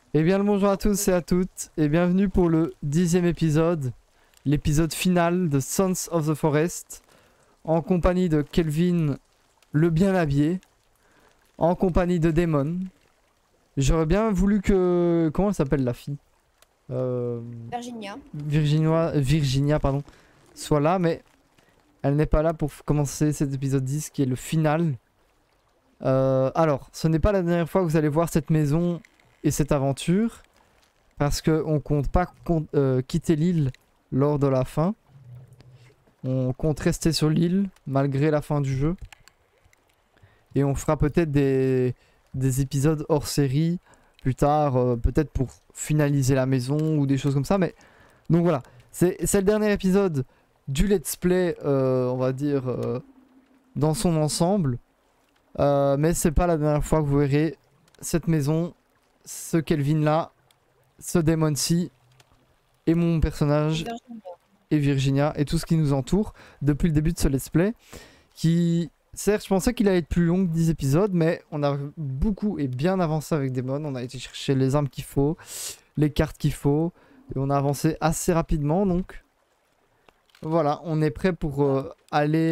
Eh bien le bonjour à tous et à toutes et bienvenue pour le 10e épisode, l'épisode final de Sons of the Forest, en compagnie de Kelvin le bien habillé, en compagnie de Damon. J'aurais bien voulu que... Comment elle s'appelle la fille Virginia. Virginia, pardon, soit là, mais elle n'est pas là pour commencer cet épisode 10 qui est le final. Alors, ce n'est pas la dernière fois que vous allez voir cette maison et cette aventure. Parce qu'on compte pas quitter l'île lors de la fin. On compte rester sur l'île malgré la fin du jeu. Et on fera peut-être des épisodes hors série plus tard, peut-être pour finaliser la maison ou des choses comme ça. Mais donc voilà, c'est le dernier épisode du let's play, on va dire, dans son ensemble. Mais c'est pas la dernière fois que vous verrez cette maison, ce Kelvin là, ce démon-ci et mon personnage et Virginia et tout ce qui nous entoure depuis le début de ce let's play qui, certes, je pensais qu'il allait être plus long que 10 épisodes, mais on a beaucoup et bien avancé avec Demon. On a été chercher les armes qu'il faut, les cartes qu'il faut, et on a avancé assez rapidement, donc voilà, on est prêt pour aller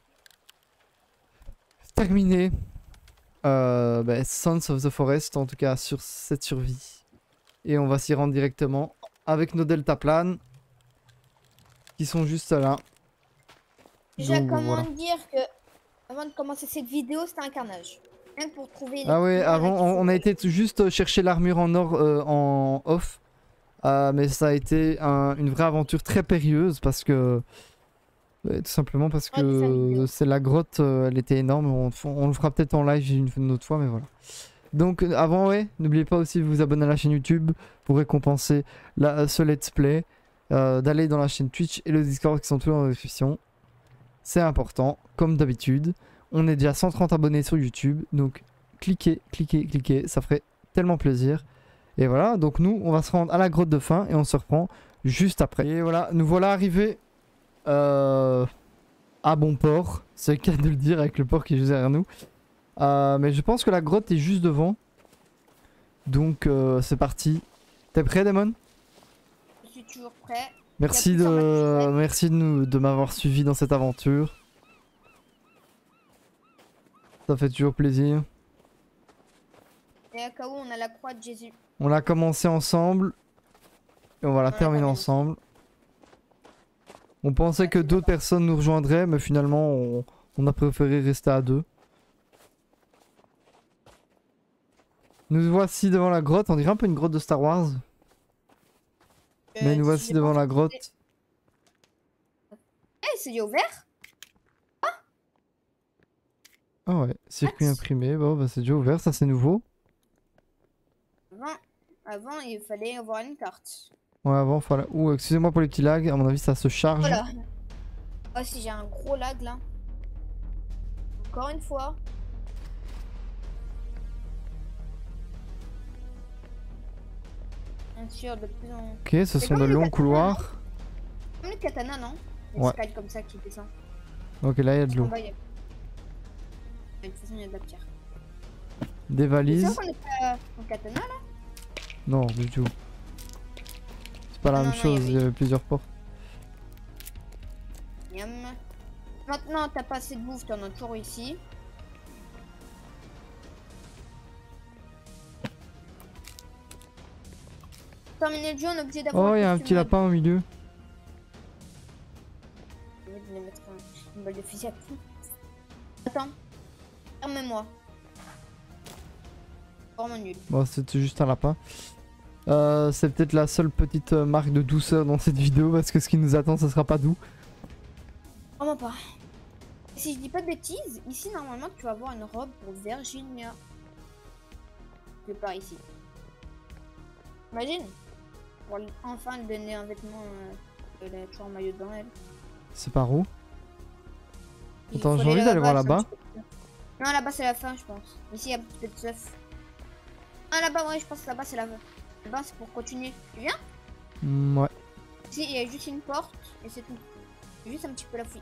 terminer Sons of the Forest, en tout cas sur cette survie. Et on va s'y rendre directement avec nos deltaplanes qui sont juste là. Déjà, Donc, comment voilà. dire que avant de commencer cette vidéo, c'était un carnage. Rien que pour trouver les Ah ouais, pigments, là, avant qu'il faut. on a été juste chercher l'armure en or en off. Mais ça a été une vraie aventure très périlleuse parce que... tout simplement parce Ouais, de faire que vidéo. c'est la grotte, elle était énorme. On le fera peut-être en live une autre fois, mais voilà. Donc avant, ouais, n'oubliez pas aussi de vous abonner à la chaîne YouTube pour récompenser ce let's play. D'aller dans la chaîne Twitch et le Discord qui sont tous en description. C'est important, comme d'habitude. On est déjà 130 abonnés sur YouTube, donc cliquez, cliquez, cliquez, ça ferait tellement plaisir. Et voilà, donc nous, on va se rendre à la grotte de fin et on se reprend juste après. Et voilà, nous voilà arrivés à bon port. C'est le cas de le dire avec le port qui est juste derrière nous. Mais je pense que la grotte est juste devant. Donc c'est parti. T'es prêt, Damon? Je suis toujours prêt. Merci de m'avoir suivi dans cette aventure. Ça fait toujours plaisir. Et à cas où on a la croix de Jésus. On l'a commencé ensemble. Et on va la terminer ensemble. On pensait que d'autres personnes nous rejoindraient, mais finalement, on a préféré rester à deux. Nous voici devant la grotte. On dirait un peu une grotte de Star Wars. Mais nous voici devant la grotte. Eh, c'est ouvert? Ah ouais, circuit imprimé. Bon, bah c'est déjà ouvert, ça c'est nouveau. Avant, il fallait avoir une carte. Ouais, avant, fallait... Ouh, excusez-moi pour les petits lags. À mon avis, ça se charge. Voilà. Oh, si j'ai un gros lag là. Encore une fois. Bien sûr, de plus en... Ok, ce sont de longs couloirs. Comme les katanas, non? Ouais. Une comme ça qui descend. Ok, là il y a de l'eau. De toute façon, il y a de la pierre. Des valises. C'est qu'on est pas en katana là? Non, du tout. C'est pas la même chose, il y avait plusieurs portes. Miam. Maintenant, t'as pas assez de bouffe, t'en as toujours ici. Terminer le jeu, on est obligé d'avoir. Oh, il y a un petit lapin au milieu. Je vais mettre une balle de fusil à tout. Attends. Ferme-moi. Vraiment nul. Bon, c'était juste un lapin. C'est peut-être la seule petite marque de douceur dans cette vidéo parce que ce qui nous attend, ça sera pas doux. Vraiment pas. Si je dis pas de bêtises, ici normalement tu vas avoir une robe pour Virginia. Je pars ici. Imagine. Pour enfin lui donner un vêtement. Elle a toujours un maillot devant elle. C'est par où? Attends, j'ai envie d'aller voir là-bas. Non, là-bas c'est la fin, je pense. Ici il y a un petit peu de stuff. Ah, là-bas, ouais, je pense que là-bas c'est la fin. Là-bas c'est pour continuer. Tu viens? Ouais. Ici il y a juste une porte et c'est tout. Juste un petit peu la fouille.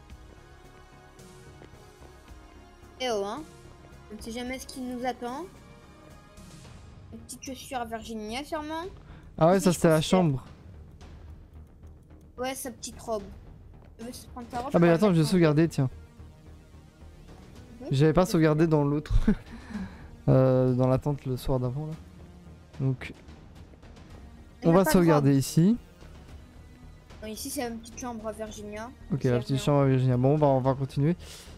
Et oh, hein. On ne sait jamais ce qui nous attend. Une petite chaussure à Virginia sûrement. Ah ouais, Ici, ça je c'était la pense que- chambre. Ouais, sa petite robe. Tu veux se prendre ta robe? Ah bah je vais attends, la je vais mettre en- sauvegarder, tiens. Mhm. J'avais pas sauvegardé dans l'autre. Dans la tente le soir d'avant là. Donc Elle on n'a va pas de sauvegarder robe. ici. Non, ici, c'est une petite chambre à Virginia. Ok, C'est la petite rien. chambre à Virginia. Bon bah on va continuer.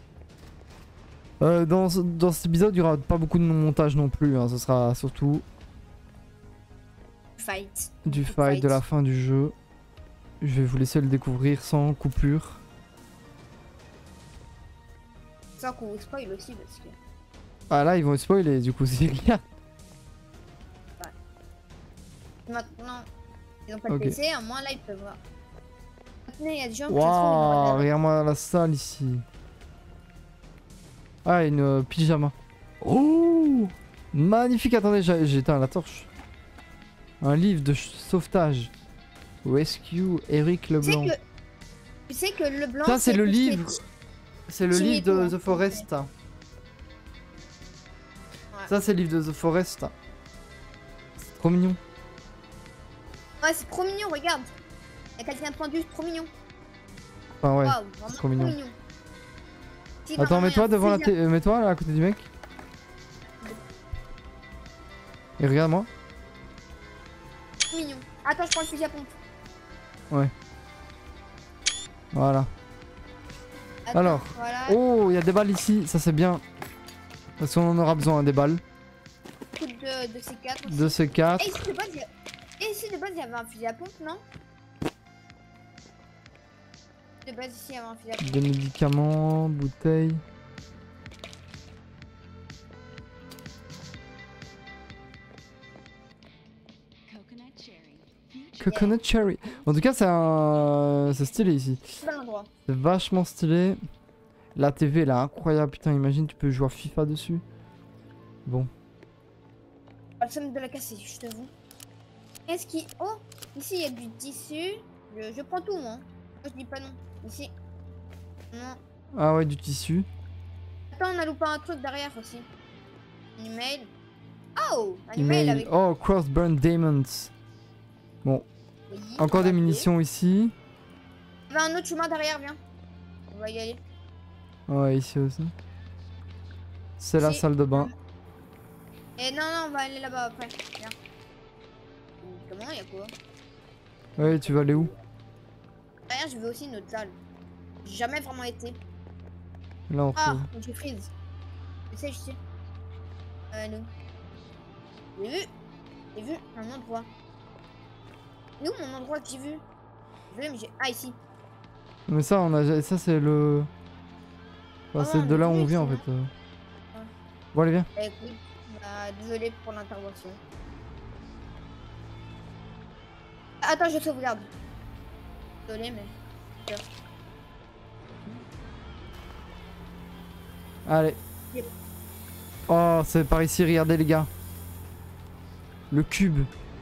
Dans cet épisode, il y aura pas beaucoup de montage non plus. Hein. Ce sera surtout Fight. du Beaucoup fight de la fin du jeu. Je vais vous laisser le découvrir sans coupure. Ça qu'on vous spoil aussi parce que. Ah là, ils vont spoiler du coup, c'est clair. Maintenant, ils ont pas Ok. de PC, à moins là ils peuvent voir. Maintenant, il y a des gens qui Waouh, regarde-moi la salle ici. Ah, une pyjama. Oh, magnifique. Attendez, j'ai éteint la torche. Un livre de sauvetage. Rescue Eric Leblanc. Tu sais que le blanc. Ça, c'est le tout ce qui est livre. C'est le Timmy livre et tout, de hein. The Forest. Ça, c'est le livre de The Forest. C'est trop mignon. Ouais, c'est trop mignon, regarde. Il y a quelqu'un de pendu, c'est trop mignon. Enfin, ouais. Waouh, vraiment trop mignon. Si, Attends, vraiment, mets-toi il y a un devant la fusil à- télé. Mets-toi là à côté du mec. Et regarde-moi. trop mignon. Attends, je prends le fusil à pompe. Voilà. Attends, Alors. Voilà. Oh, il y a des balles ici. Ça, c'est bien. Parce qu'on en aura besoin, des balles. Coup de C4 aussi. De ces 4. Et ici de base, il y avait un fusil à pompe, non? De base, ici, il y avait un fusil à pompe. Des médicaments, bouteilles. Coconut cherry. En tout cas, c'est stylé ici. C'est pas l'endroit. C'est vachement stylé. La TV, elle est incroyable. Putain, imagine, tu peux jouer à FIFA dessus. Bon. Pas le seum de la casser, je t'avoue. Qu'est-ce qui. Oh! Ici, il y a du tissu. Je prends tout, moi. Moi, je dis pas non. Ici. Non. Ah ouais, du tissu. Attends, on a loupé un truc derrière aussi. Un email. Oh! Un email Email. avec. Oh, Crossburn Diamonds. Bon, Oui, encore on des va munitions ici. Il y a un autre chemin derrière, viens. On va y aller. Ouais, ici aussi. C'est la Ici. salle de bain. Et non, on va aller là-bas après. Viens. Comment? Il y a quoi? Ouais, tu vas aller où? Derrière, je vais aussi une autre salle. J'ai jamais vraiment été. Là, on Ah, retrouve. j'ai freeze. Je sais. Non. J'ai vu un endroit. Il est où mon endroit que j'ai vu? Désolé, mais j'ai. Ah, ici. Mais ça, ça c'est le. Enfin, Ah c'est non, de là où mais on oui, vient en c'est fait. Bon, allez, viens. Eh, écoute, bah, désolé pour l'intervention. Attends, je sauvegarde. Désolé, mais. Allez. Yep. Oh, c'est par ici, regardez les gars. Le cube.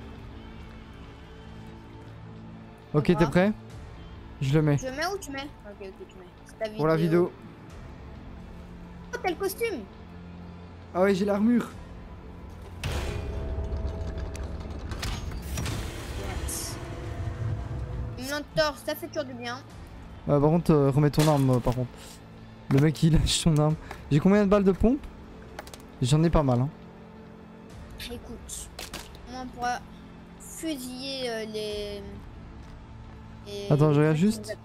Ok, Au t'es revoir. prêt? Je le mets. Je mets où tu mets? Ok, tu mets. C'est ta Pour la vidéo. Oh, t'as le costume! Ah ouais, j'ai l'armure. Yes. Une lampe torche, ça fait toujours du bien. Par contre, remets ton arme par contre. Le mec il lâche son arme. J'ai combien de balles de pompe? J'en ai pas mal. Hein. Écoute, moi on pourra fusiller les. Attends, je regarde les- juste.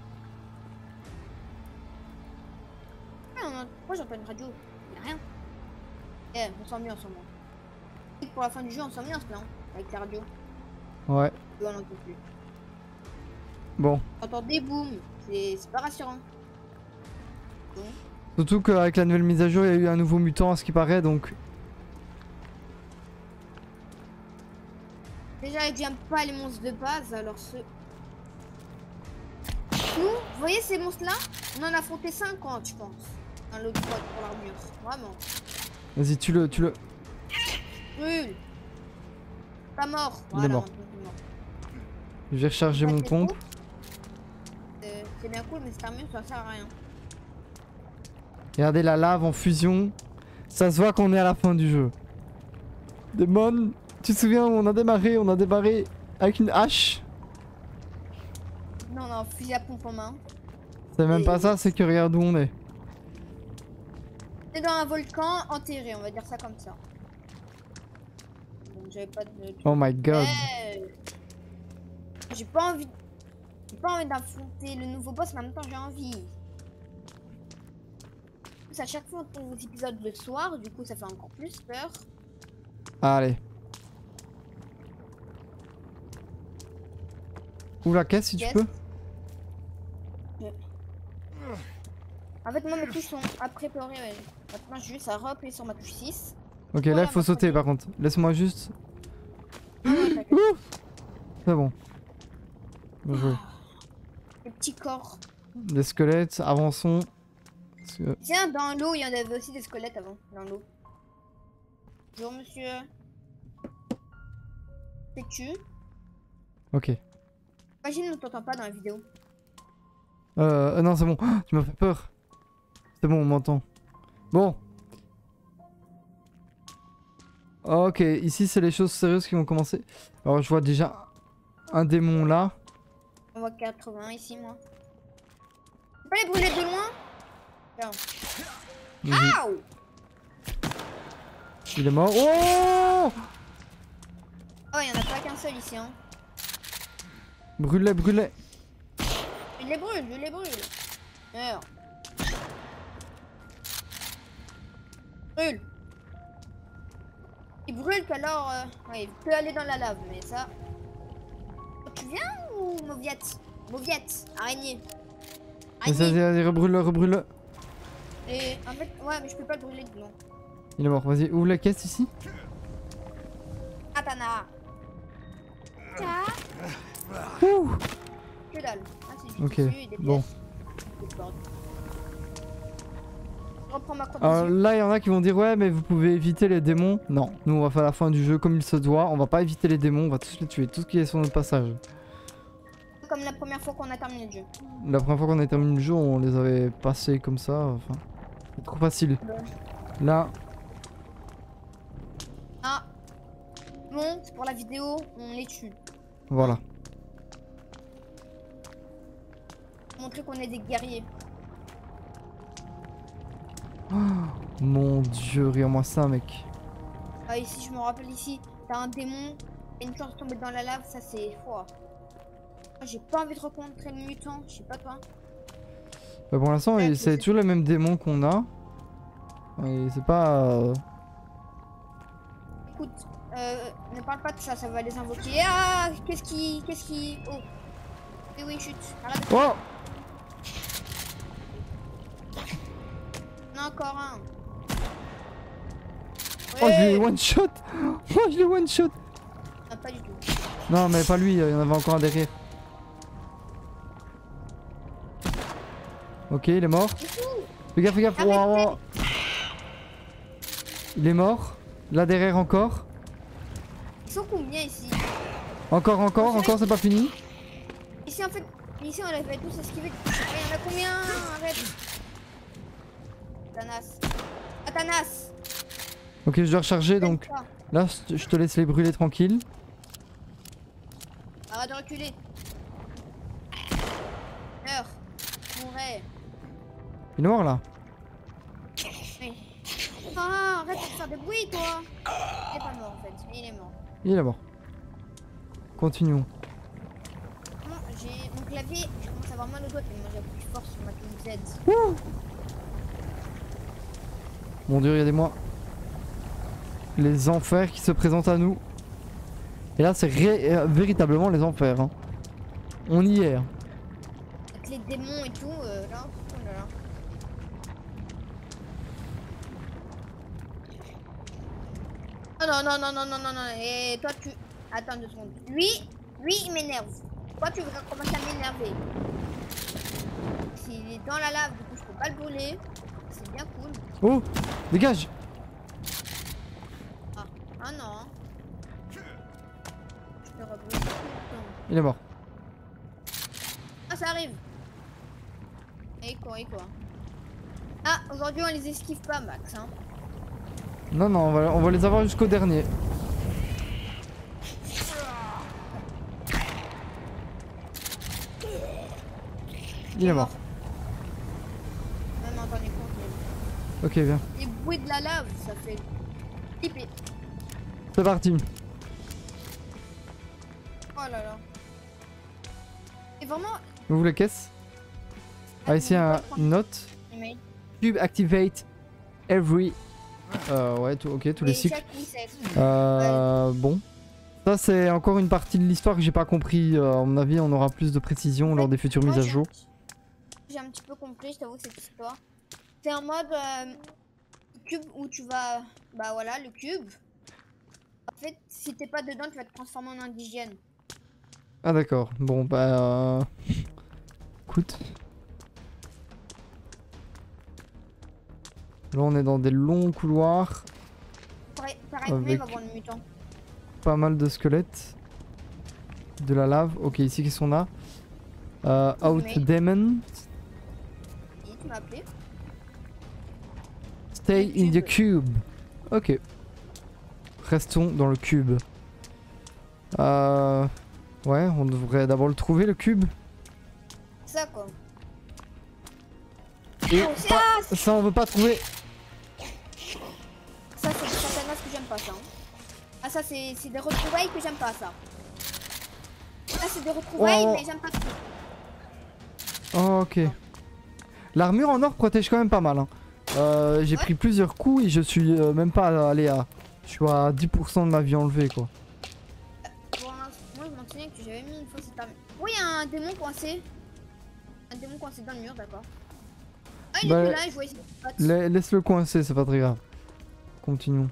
Ah, pourquoi j'entends une radio? Y'a rien. Eh, on s'ambiance en moi. Pour la fin du jeu, on s'ambiance là, hein, avec la radio. Ouais. On n'en peut plus. Bon. On entend des booms, c'est pas rassurant. Bon. Surtout qu'avec la nouvelle mise à jour, il y a eu un nouveau mutant à ce qui paraît donc. Déjà, j'aime pas les monstres de base, alors ce. Nous, vous voyez ces monstres-là? On en a affronté 50, je pense. Dans l'autre fois pour l'armure. Vraiment. Vas-y, tue-le. Brûle. Pas mort. Il est mort. maintenant, il est mort. Je vais recharger Ça, mon c'est pompe. cool. C'est bien cool, mais cette armure, ça sert à rien. Regardez la lave en fusion. Ça se voit qu'on est à la fin du jeu. Démon. Tu te souviens où on a démarré avec une hache. Non, non, fusil à pompe en main. C'est même pas ça, c'est que regarde où on est. C'est dans un volcan enterré, on va dire ça comme ça. Donc j'avais pas de... Oh my god. J'ai pas envie... J'ai pas envie d'affronter le nouveau boss, mais en même temps j'ai envie. À chaque fois on tourne aux épisodes le soir, du coup ça fait encore plus peur. Allez. Ouvre la caisse si tu peux. En fait moi mes touches sont à préparer, ouais. Maintenant j'ai juste à reappuyer sur ma touche 6. Ok, là il faut sauter par contre. Laisse-moi juste... C'est bon. Bien joué. Les petits corps. Des squelettes, avançons. Tiens, dans l'eau, il y en avait aussi des squelettes avant, dans l'eau. Bonjour monsieur. T'es-tu? Ok. Imagine, on t'entend pas dans la vidéo. Non, c'est bon. Tu m'as fait peur. C'est bon, on m'entend. Bon. Ok, ici c'est les choses sérieuses qui vont commencer. Alors je vois déjà un démon là. On voit 80 ici, moi. Tu peux pas les brûler de loin? Aouh! Il est mort. Oh! Oh, il y en a pas qu'un seul ici, hein. Brûle-les, brûle-les. Je les brûle, je les brûle. Meurs. Brûle. Il brûle qu'alors... ouais, il peut aller dans la lave, mais ça... Tu viens ou mauviette? Mauviette, araignée. Vas-y, vas-y, rebrûle-le, rebrûle-le. Et en fait, ouais, mais je peux pas le brûler de long. Il est mort, vas-y, ouvre la caisse ici. Katana. Ouh. Que dalle. Ah, c'est du Ok, tissu et des bon. pièces. Des cordes. Je reprends ma croix Alors de tissu. là, il y en a qui vont dire ouais, mais vous pouvez éviter les démons. Non, nous on va faire la fin du jeu comme il se doit. On va pas éviter les démons, on va tous les tuer, tout ce qui est sur notre passage. Comme la première fois qu'on a terminé le jeu. La première fois qu'on a terminé le jeu, on les avait passés comme ça. Enfin, c'est trop facile. Là, Ah. Bon, c'est pour la vidéo, on les tue. voilà. Montrer qu'on est des guerriers. Oh, mon dieu, regarde-moi ça, mec. Ah, ici, je me rappelle ici, t'as un démon, et une chance de tomber dans la lave, ça c'est fort. J'ai pas envie de rencontrer le mutant, je sais pas toi. Bah, pour l'instant, Ouais, c'est toujours les mêmes démons qu'on a. Et c'est pas. Écoute, ne parle pas de ça, ça va les invoquer. Ah, qu'est-ce qui... Oh. Oui, oui, chute. Arrête. Oh! Non, encore un. Oh, je l'ai Ouais. one shot! Oh, je l'ai one shot! Ah, pas du tout. Non, mais pas lui, il y en avait encore un derrière. Ok, il est mort. Fais gaffe, fais gaffe. Arrête, Wow, wow. Il est mort. Là derrière encore. Ils sont combien ici? Encore, c'est pas fini. Ici, en fait, ici, on a fait tous esquiver. Il y en a combien? Arrête. Atanas. Atanas. Ok, je dois recharger donc. Toi. Là, je te laisse les brûler tranquille. Arrête de reculer. Meurs. Mourrai. Il est mort là. Oui. Ah, arrête de faire des bruits, toi. Il est pas mort, en fait. Il est mort. Il est mort. Continuons. Bon, j'ai mon clavier, je commence à avoir mal au doigt, mais moi j'ai plus fort sur ma touche Z. Ouh. Mon dieu, regardez-moi. Les enfers qui se présentent à nous. Et là, c'est véritablement les enfers. Hein. On y est. Hein. Avec les démons et tout, là, oh là là. Oh non, non, non, non, non, non, non, et toi tu... Attends 2 secondes. Lui, il m'énerve. Toi tu voudrais commencer à m'énerver. S'il est dans la lave, du coup je peux pas le brûler. C'est bien cool. Oh, dégage. Ah non. Hein. Je peux rebrûler tout le temps. Il est mort. Ah ça arrive. Et quoi. Ah, aujourd'hui on les esquive pas, Max. Hein. Non, non, on va les avoir jusqu'au dernier. Il est mort. Même en tenir compte. Ok, viens. Les bruits de la lave, ça fait flipper. C'est parti. Oh là là. Et vraiment. Ouvre la caisse. Ah, ici, une note. Email. Cube activate every. Ouais, ok, tous les Et cycles. chaque insecte. Bon. Ça, c'est encore une partie de l'histoire que j'ai pas compris. À mon avis, on aura plus de précision lors des futures mises à jour. J'ai un petit peu compris, je t'avoue, cette histoire. C'est un mode cube où tu vas. Bah voilà, le cube. En fait, si t'es pas dedans, tu vas te transformer en indigène. Ah, d'accord. Bon, bah. Écoute. Là, on est dans des longs couloirs. Pareil que moi, il va avoir une mutant. Pas mal de squelettes. De la lave. Ok, ici, qu'est-ce qu'on a? Out Demon. Et tu m'as appelé. Stay in the cube. Ok. Restons dans le cube. Ouais, on devrait d'abord le trouver, le cube. Ça, quoi. Et Oh, ça, on veut pas trouver. Ça, c'est certainement ce que j'aime pas, ça. Hein. Ah, ça, c'est des retrouvailles que j'aime pas, ça. Ah, c'est des retrouvailles, mais j'aime pas trop. Oh, ok. L'armure en or protège quand même pas mal. Hein. J'ai pris plusieurs coups et je suis même pas allé à... Je suis à 10% de ma vie enlevée, quoi. Bon, moi, je m'en souviens que j'avais mis une fois cette arme. Oui, il y a un démon coincé. Un démon coincé dans le mur, d'accord. Ah, il est plus là, je vois ici. Laisse-le coincer, c'est pas très grave. Continuons.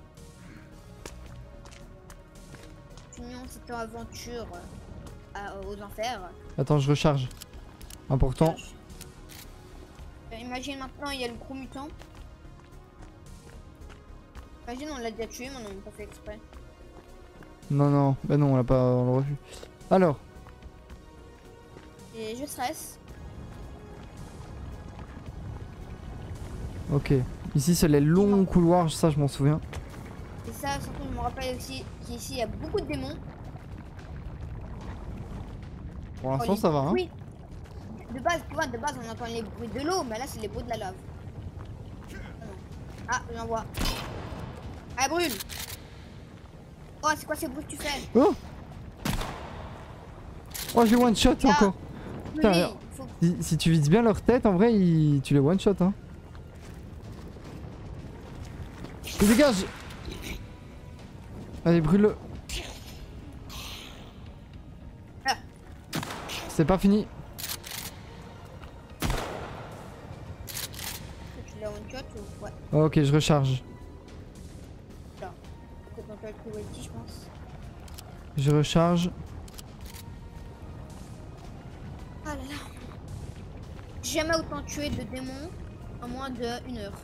Continuons cette aventure aux enfers. Attends, je recharge. Important. Imagine maintenant, il y a le gros mutant. Imagine, on l'a déjà tué, mais on n'a pas fait exprès. Non, non, bah non, on l'a pas, on l'a revu. Alors. Et je stresse. Ok. Ici, c'est les longs couloirs, ça, je m'en souviens. Et ça, surtout, je me rappelle aussi qu'ici, il y a beaucoup de démons. Pour l'instant, ça va, hein. Oui. De base, tu vois, de base, on entend les bruits de l'eau, mais là, c'est les bruits de la lave. Ah, j'en vois. Ah, elle brûle. Oh, c'est quoi ces bruits que tu fais? Oh, oh, j'ai one shot encore. Putain, faut... si tu vises bien leur tête, en vrai, tu les one shot, hein. Il dégage. Allez, brûle-le. Ah. C'est pas fini. Tu l'as one shot ou... Ouais. Ok, je recharge. Là. On peut le trouver ici, je pense. Je recharge. Ah là là. J'ai jamais autant tué de démons en moins d'1 heure.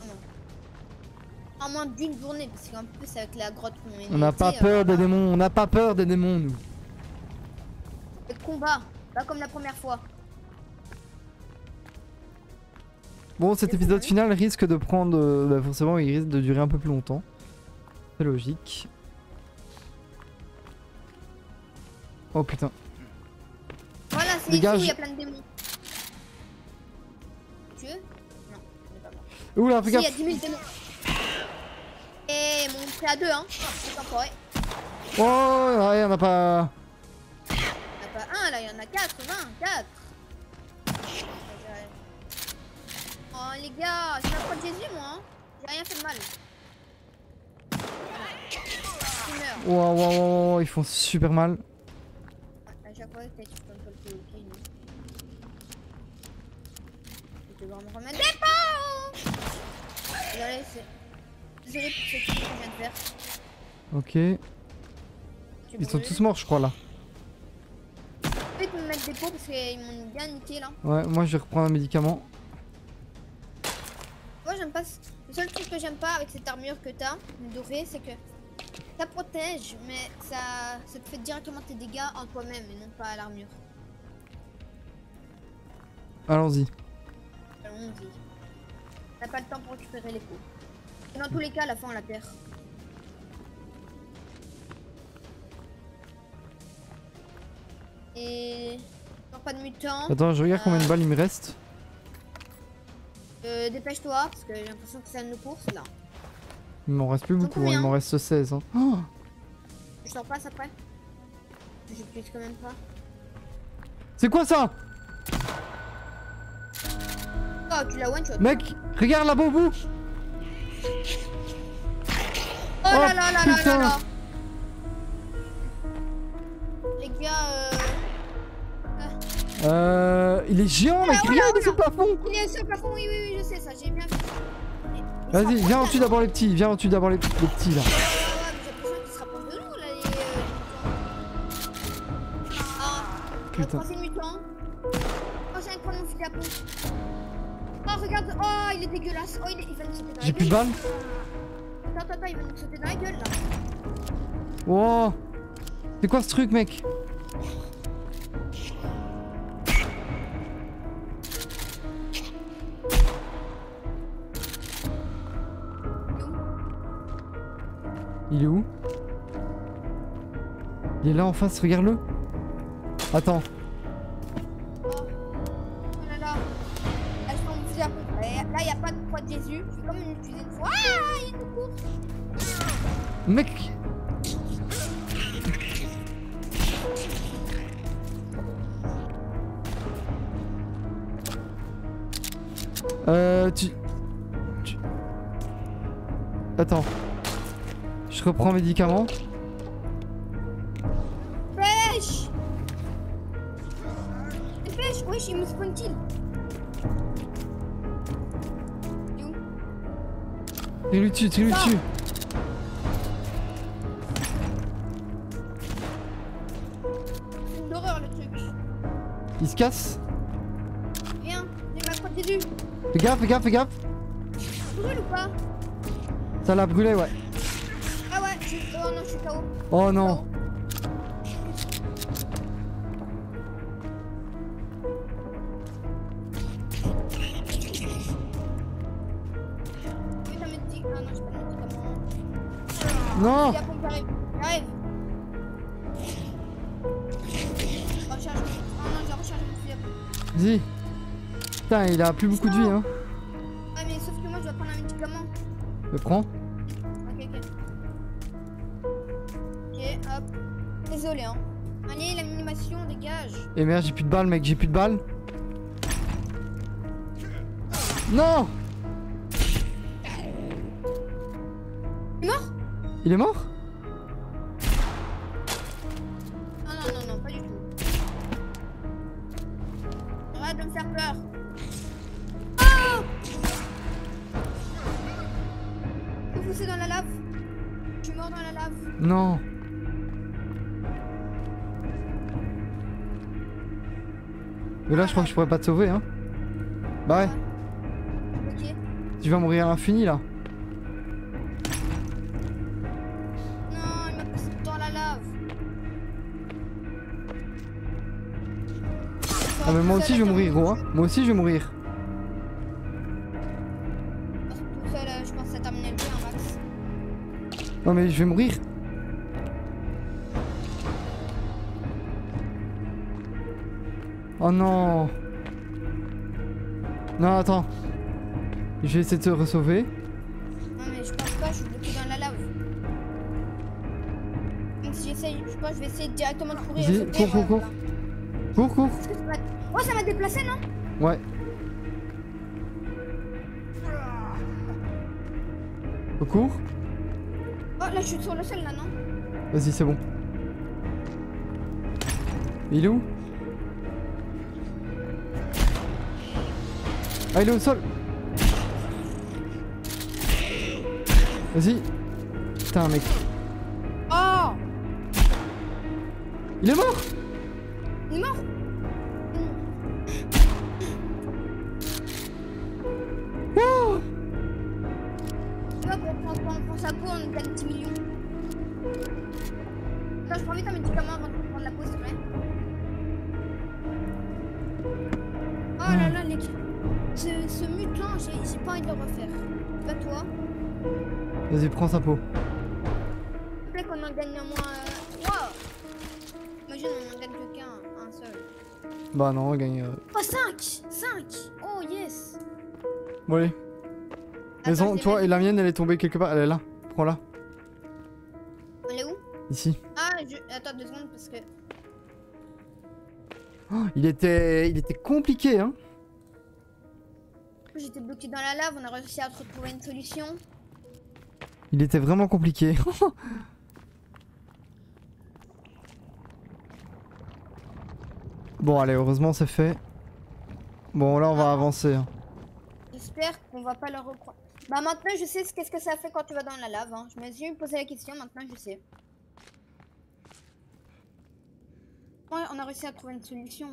En moins d'une journée, parce qu'en plus avec la grotte qu'on a. On n'a pas peur des démons, on n'a pas peur des démons, nous. Le combat, pas comme la première fois. Bon, cet épisode final risque de prendre... bah forcément, il risque de durer un peu plus longtemps. C'est logique. Oh putain. Voilà, c'est ici où il y a plein de démons. Tu veux? Non, c'est pas bon. Oula, fais gaffe. Il y a 10 000 démons. Et mon c'est à 2, hein. C'est encore vrai. Oh, ouais, on a pas... Il n'y en a pas un, là, il y en a 4, 4. Oh les gars, c'est la croix de Jésus, moi. Hein. J'ai rien fait de mal. Wow, wow, wow, wow, ils font super mal. À chaque fois que tu peux un peu le pied. Je vais devoir me remettre des ponts. Désolé, désolé pour ce que je viens de faire. Ok. Ils sont tous morts, je crois, là. Je vais me mettre des pots parce qu'ils m'ont bien niqué, là. Ouais, moi je vais reprendre un médicament. Moi, j'aime pas... Le seul truc que j'aime pas avec cette armure que t'as, dorée, c'est que ça protège, mais ça te fait directement tes dégâts en toi-même et non pas à l'armure. Allons-y. Allons-y. T'as pas le temps pour récupérer les pots. Et dans tous les cas, à la fin, on la perd. Et Genre pas de mutant. Attends, je regarde combien de balles il me reste. Dépêche-toi, parce que j'ai l'impression que c'est une course là. Il m'en reste plus beaucoup, hein, il m'en reste 16. Hein. Oh, Je t'en passe après. J'utilise quand même pas. c'est quoi ça? Oh, tu l'as one shot. Mec, regarde là-bas au bout. Oh là là là là putain. là là. Les gars, il est géant, mec, regarde ce plafond. il est sur le plafond, oui, oui, oui, je sais ça, j'ai bien vu. Vas-y, viens en dessus d'abord les petits, viens en dessus d'abord les petits là. Ouais, mais j'ai l'impression qu'ils se rapprochent de nous là, les Ah, le Putain. troisième mutant. Oh, j'ai un de prendre mon fusil à pompe. Oh, regarde, oh, il est dégueulasse. Oh, il va nous sauter dans la gueule. J'ai plus de balles. Attends, il va nous sauter dans la gueule là. Wow. C'est quoi ce truc, mec? Il est où? Il est là en face, regarde-le. Attends. Oh là là. Là, je prends mon fusil à pompe. Là, il n'y a pas de croix de Jésus. Je vais comme l'utiliser une fois. Ah, il nous court. Mec. Tu... Attends. Je reprends médicaments. Pêche. Pêche. Wesh, il me spawn-t-il. Il est où? Tire-lui dessus, tire-lui dessus. C'est une horreur le truc. Il se casse. Viens, j'ai ma croix de Jésus. Fais gaffe, fais gaffe, fais gaffe. Ça brûle ou pas? Ça l'a brûlé, ouais. Ah ouais, oh non, je suis KO. Oh non. Oui, t'as médicament. Ah non, j'ai pas de médicament. Non. Il y a pompe, j'arrive. J'arrive. Recharge. Oh non, j'ai rechargé mon fusil à pompe. Vas-y. Putain, il a plus beaucoup de vie, hein. Ouais, mais sauf que moi, je dois prendre un médicament. Je prends. Ok, ok. Ok, hop. Désolé, hein. Allez, l'animation, dégage. Et merde, j'ai plus de balles, mec, j'ai plus de balles. Non. Il est mort? Il est mort? Non, non, non, non, pas du tout. Arrête de me faire peur. Oh! Je suis poussé dans la lave. Je suis mort dans la lave. Non. Mais là, je crois que je pourrais pas te sauver, hein. Bah ouais, Ok. tu vas mourir à l'infini, là. Non, il m'a poussé dans la lave. Ah mais moi aussi je vais mourir, gros, hein. Moi aussi je vais mourir. Tout seul, je pense que ça termine le jeu, hein, Max. Non mais je vais mourir. Oh non. Non, attends. Je vais essayer de te re-sauver. Non, mais je pense pas, je suis bloqué dans la lave. Donc si j'essaye, je pense que je vais essayer directement de courir. Vas-y, sauter, cours, cours, voilà. Cours, cours. Est-ce que ça m'a- Oh, ça m'a déplacé, non? Ouais. Cours. Oh, là, je suis sur le sol, là, non? Vas-y, c'est bon. Il est où? Ah, il est au sol. Vas-y. Putain, mec. Oh! Il est mort. Il est mort? Oh. Tu vois, pour sa peau, on gagne 10 millions. Attends, je prends vite un médicament avant de prendre la pause, s'il te plaît. Oh là là, les... ce mutant, j'ai pas envie de le refaire. Pas toi. Vas-y, prends sa peau. S'il te plaît, qu'on en gagne au moins... Wow! Imagine, on en gagne que qu'un, un seul. Bah non, on gagne. Oh, 5 5. Oh, yes. Bon, allez. Maison, Attends, je toi les et la mienne, elle est tombée quelque part. Elle est là. Prends-la. Elle est où? Ici. Ah, attends 2 secondes parce que... Oh, il était compliqué, hein. J'étais bloqué dans la lave, on a réussi à trouver une solution. Il était vraiment compliqué. Bon, allez, heureusement, c'est fait. Bon, là, on va avancer. Hein. J'espère qu'on va pas le recroiser. Bah maintenant je sais qu'est-ce que ça fait quand tu vas dans la lave. Hein. Je me suis posé la question, maintenant je sais. Ouais, on a réussi à trouver une solution.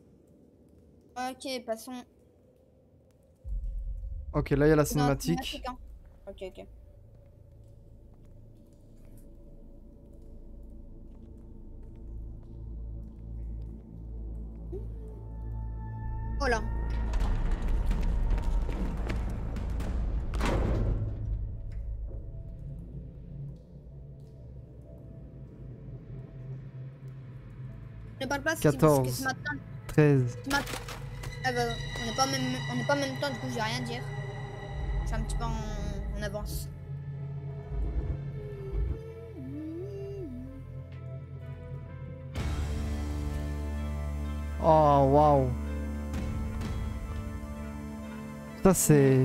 Ok, passons. Ok, là, il y a la Dans la cinématique. hein. Ok, ok. Oh là. Ne parle pas, 14. ce matin. 13. Ce matin. Ah bah, on n'est pas en même temps, du coup, je vais rien dire. Je suis un petit peu en avance. Oh, waouh. Ça, c'est...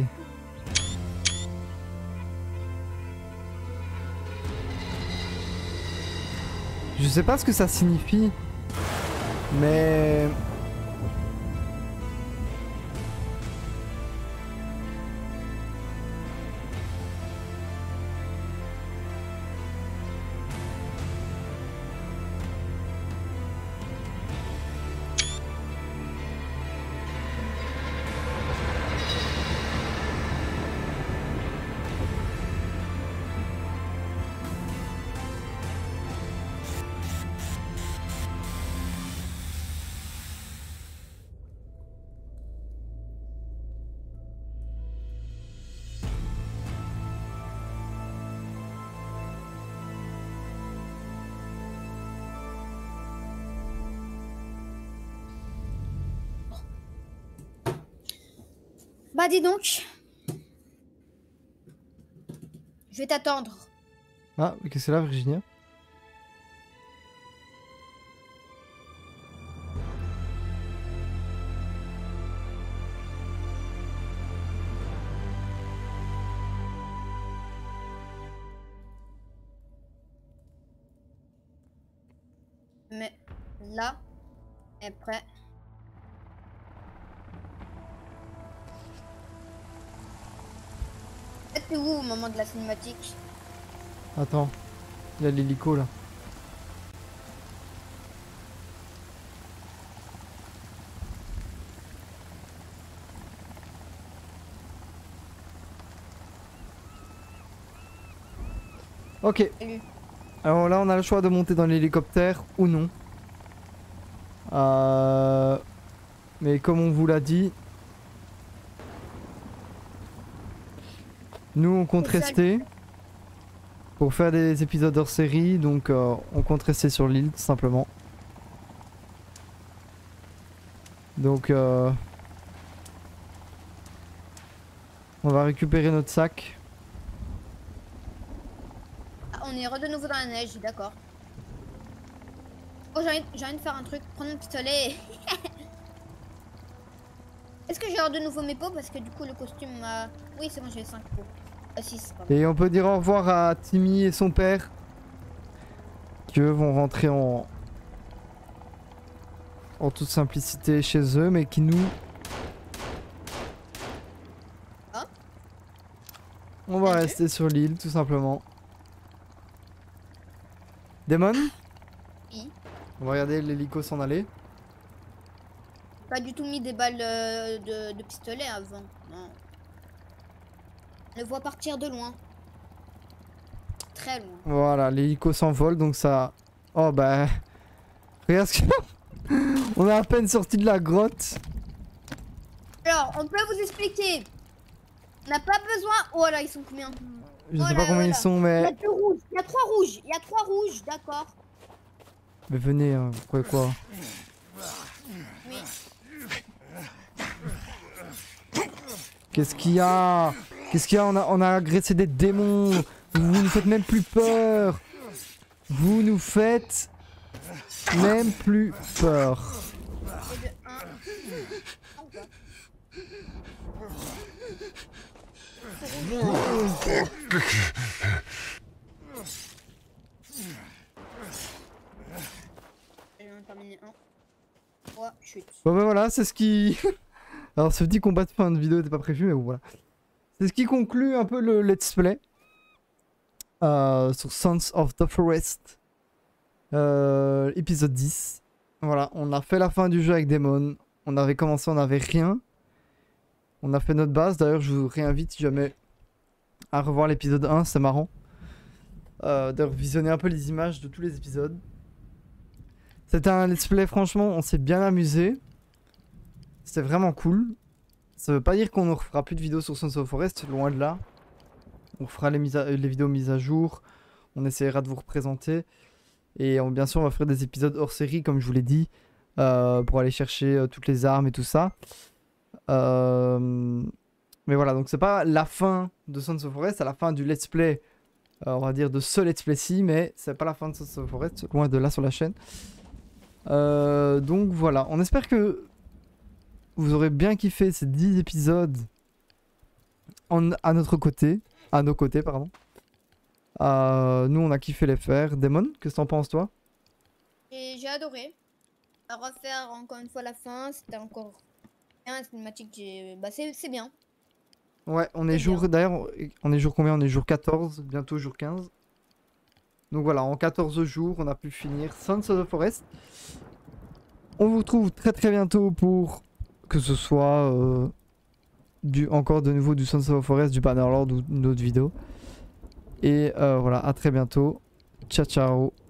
Je sais pas ce que ça signifie, mais... Bah dis donc. Je vais t'attendre. Ah, qu'est-ce que c'est là, Virginia? Mais là, après. T'es où au moment de la cinématique? Attends, il y a l'hélico là. Ok. Salut. Alors là, on a le choix de monter dans l'hélicoptère ou non. Mais comme on vous l'a dit, nous on compte C'est ça, rester pour faire des épisodes hors série, donc on compte rester sur l'île tout simplement. Donc on va récupérer notre sac. Ah, on est de nouveau dans la neige, d'accord. Oh, j'ai envie de faire un truc, prendre mon pistolet. Est-ce que j'ai de nouveau mes pots? Parce que du coup, le costume. Oui, c'est bon, j'ai 5 pots. 6, pardon. Et on peut dire au revoir à Timmy et son père, qui eux vont rentrer en toute simplicité chez eux, mais qui nous... Hein? On va T'as vu? rester sur l'île tout simplement. Damon? Oui. On va regarder l'hélico s'en aller. Pas du tout mis des balles de pistolet avant. Non. On le voit partir de loin. Très loin. Voilà, l'hélico s'envole donc ça... Oh bah... Regarde ce que... On est à peine sorti de la grotte. Alors, on peut vous expliquer. On n'a pas besoin. Oh là, ils sont combien? Je Oh sais là, pas combien oh ils là. sont Il y mais... a 2 rouges. Il y a 3 rouges. Il y a 3 rouges, d'accord. Mais venez, hein, vous croyez quoi? Mais Qu'est-ce qu'il y a? Qu'est-ce qu'il y a? On a agressé des démons. Vous nous faites même plus peur. Vous nous faites même plus peur. Et de 1. J'ai même terminé un. Oh, chute. Bon ben voilà, c'est ce qui... Alors ce petit combat de fin de vidéo n'était pas prévu, mais bon voilà. C'est ce qui conclut un peu le let's play. Sur Sons of the Forest. Épisode 10. Voilà, on a fait la fin du jeu avec Daemon. On avait commencé, on n'avait rien. On a fait notre base. D'ailleurs, je vous réinvite si jamais à revoir l'épisode 1, c'est marrant. De visionner un peu les images de tous les épisodes. C'était un let's play, franchement, on s'est bien amusé. C'était vraiment cool. Ça veut pas dire qu'on ne refera plus de vidéos sur Sons of the Forest, loin de là. On fera les vidéos mises à jour. On essaiera de vous représenter. Et bien sûr, on va faire des épisodes hors série, comme je vous l'ai dit. Pour aller chercher toutes les armes et tout ça. Mais voilà, donc c'est pas la fin de Sons of the Forest, c'est la fin du let's play. On va dire de ce let's play-ci, mais c'est pas la fin de Sons of the Forest, loin de là sur la chaîne. Donc voilà, on espère que vous aurez bien kiffé ces 10 épisodes à notre côté. À nos côtés, pardon. Nous, on a kiffé les faire. Daemon, qu'est-ce que t'en penses, toi? Et j'ai adoré. À refaire encore une fois la fin, c'était encore bien, la cinématique, bah c'est bien. Ouais, on est C'est jour... bien. D'ailleurs, on est jour combien? On est jour 14, bientôt jour 15. Donc voilà, en 14 jours, on a pu finir Sons of the Forest. On vous retrouve très très bientôt pour que ce soit encore de nouveau du Sons of the Forest, du Bannerlord ou d'autres vidéos. Et voilà, à très bientôt. Ciao ciao.